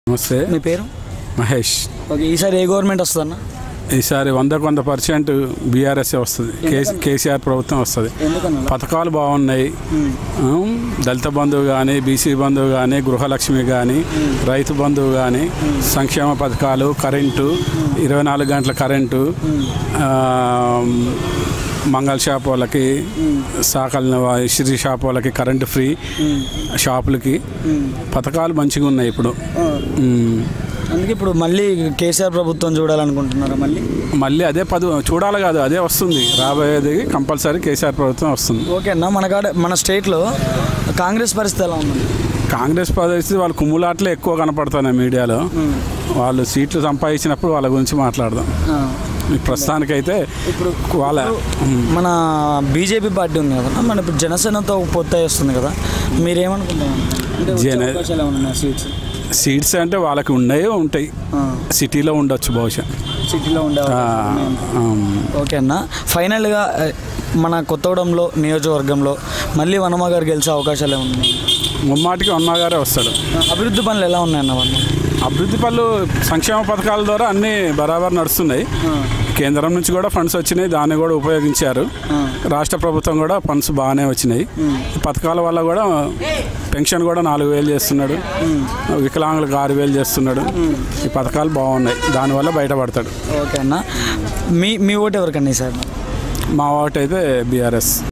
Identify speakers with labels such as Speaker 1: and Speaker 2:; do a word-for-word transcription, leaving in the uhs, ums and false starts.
Speaker 1: నమస్తే.
Speaker 2: మీ పేరు?
Speaker 1: మహేష్.
Speaker 2: ఓకే, ఈసారి ఏ గవర్నమెంట్ వస్తుందన్న?
Speaker 1: ఈసారి వందకు వంద పర్సెంట్ బీఆర్ఎస్ వస్తుంది, కేసీఆర్ ప్రభుత్వం వస్తుంది. పథకాలు బాగున్నాయి. దళిత బంధువు కానీ, బీసీ బంధువు కానీ, గృహలక్ష్మి కానీ, రైతు బంధువు కానీ, సంక్షేమ పథకాలు, కరెంటు, ఇరవై నాలుగు గంటల కరెంటు, మంగళ షాప్ వాళ్ళకి, సాకల్ ఇస్త్రీ షాప్ వాళ్ళకి కరెంటు ఫ్రీ, షాపులకి పథకాలు మంచిగా ఉన్నాయి ఇప్పుడు.
Speaker 2: అందుకే ఇప్పుడు మళ్ళీ కేసీఆర్ ప్రభుత్వం చూడాలనుకుంటున్నారా? మళ్ళీ
Speaker 1: మళ్ళీ అదే పది చూడాలి కాదు, అదే వస్తుంది. రాబోయేది కంపల్సరీ కేసీఆర్ ప్రభుత్వం వస్తుంది.
Speaker 2: ఓకే అన్న, మన కాడ మన స్టేట్లో కాంగ్రెస్ పరిస్థితి ఎలా ఉంది?
Speaker 1: కాంగ్రెస్ పరిస్థితి వాళ్ళ కుమ్ములాట్లే ఎక్కువ కనపడుతున్నాయి మీడియాలో. వాళ్ళు సీట్లు సంపాదించినప్పుడు వాళ్ళ గురించి మాట్లాడదాం. ప్రస్తుతానికైతే ఇప్పుడు వాళ్ళ
Speaker 2: మన బీజేపీ పార్టీ ఉంది కదా, మన ఇప్పుడు జనసేనతో పొత్తు వస్తుంది కదా, మీరేమనుకుంటున్నారు?
Speaker 1: జన సీట్స్ అంటే వాళ్ళకి ఉన్నాయి ఉంటాయి, సిటీలో ఉండొచ్చు బహుశా,
Speaker 2: సిటీలో ఉండే. ఓకే అన్న, ఫైనల్గా మన కొత్తగూడెంలో నియోజకవర్గంలో మళ్ళీ వనమ గారు గెలిచే అవకాశాలు ఏమున్నాయి?
Speaker 1: ముమ్మాటికి వనమ గారే వస్తాడు.
Speaker 2: అభివృద్ధి పనులు ఎలా ఉన్నాయన్న? వన్
Speaker 1: అభివృద్ధి పనులు సంక్షేమ పథకాల ద్వారా అన్నీ బరాబర్ నడుస్తున్నాయి. కేంద్రం నుంచి కూడా ఫండ్స్ వచ్చినాయి, దాన్ని కూడా ఉపయోగించారు. రాష్ట్ర ప్రభుత్వం కూడా ఫండ్స్ బాగానే వచ్చినాయి. పథకాల వల్ల కూడా పెన్షన్ కూడా నాలుగు వేలు చేస్తున్నాడు, వికలాంగులకు ఆరు వేలు చేస్తున్నాడు. ఈ పథకాలు బాగున్నాయి, దానివల్ల బయటపడతాడు.
Speaker 2: ఓకే అన్న, మీ మీ ఓటు ఎవరికన్నా సార్?
Speaker 1: మా ఓటు అయితే బీఆర్ఎస్.